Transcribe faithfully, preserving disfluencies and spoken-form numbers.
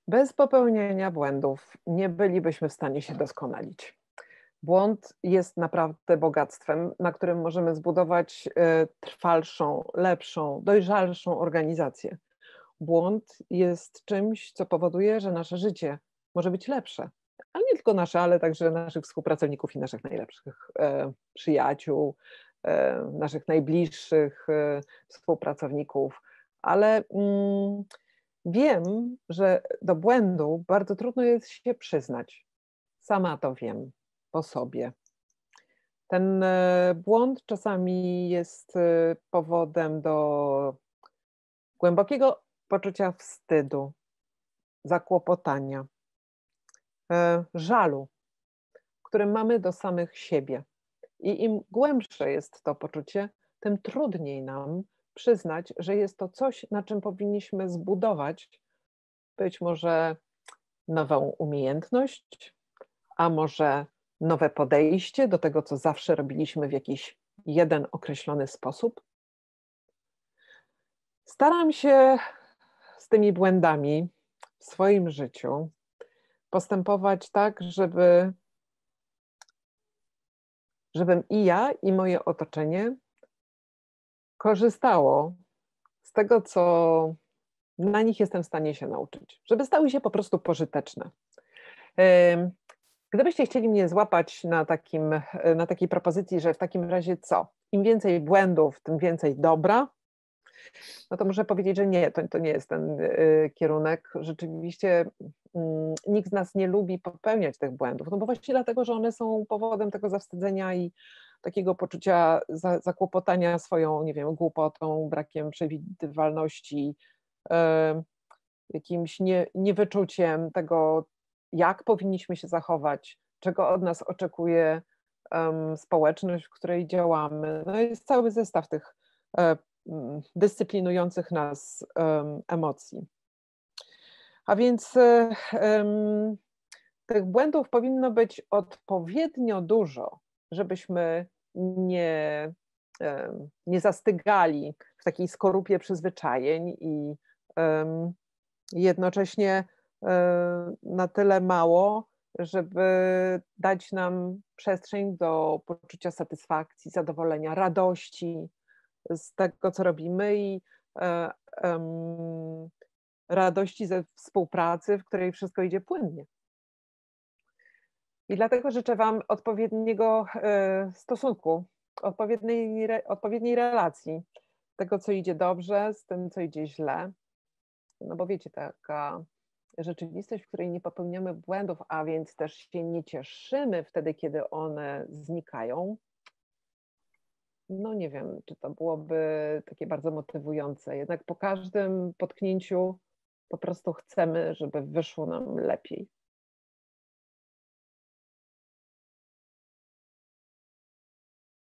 Bez popełnienia błędów nie bylibyśmy w stanie się doskonalić. Błąd jest naprawdę bogactwem, na którym możemy zbudować e, trwalszą, lepszą, dojrzalszą organizację. Błąd jest czymś, co powoduje, że nasze życie może być lepsze. Ale nie tylko nasze, ale także naszych współpracowników i naszych najlepszych e, przyjaciół, e, naszych najbliższych e, współpracowników. Ale mm, wiem, że do błędu bardzo trudno jest się przyznać. Sama to wiem po sobie. Ten e, błąd czasami jest e, powodem do głębokiego poczucia wstydu, zakłopotania, e, żalu, który mamy do samych siebie. I im głębsze jest to poczucie, tym trudniej nam przyznać, że jest to coś, na czym powinniśmy zbudować być może nową umiejętność, a może nowe podejście do tego, co zawsze robiliśmy w jakiś jeden określony sposób. Staram się z tymi błędami w swoim życiu postępować tak, żeby, żebym i ja, i moje otoczenie korzystało z tego, co na nich jestem w stanie się nauczyć, żeby stały się po prostu pożyteczne. Gdybyście chcieli mnie złapać na, takim, na takiej propozycji, że w takim razie co? Im więcej błędów, tym więcej dobra, no to muszę powiedzieć, że nie, to, to nie jest ten y, kierunek. Rzeczywiście y, nikt z nas nie lubi popełniać tych błędów, no bo właśnie dlatego, że one są powodem tego zawstydzenia i takiego poczucia za, zakłopotania swoją, nie wiem, głupotą, brakiem przewidywalności, y, jakimś nie, niewyczuciem tego, jak powinniśmy się zachować, czego od nas oczekuje um, społeczność, w której działamy. No jest cały zestaw tych um, dyscyplinujących nas um, emocji. A więc um, tych błędów powinno być odpowiednio dużo, żebyśmy nie, um, nie zastygali w takiej skorupie przyzwyczajeń i um, jednocześnie na tyle mało, żeby dać nam przestrzeń do poczucia satysfakcji, zadowolenia, radości z tego, co robimy i um, radości ze współpracy, w której wszystko idzie płynnie. I dlatego życzę Wam odpowiedniego stosunku, odpowiedniej, odpowiedniej relacji, tego, co idzie dobrze, z tym, co idzie źle. No bo wiecie, taka rzeczywistość, w której nie popełniamy błędów, a więc też się nie cieszymy wtedy, kiedy one znikają, no nie wiem, czy to byłoby takie bardzo motywujące. Jednak po każdym potknięciu po prostu chcemy, żeby wyszło nam lepiej.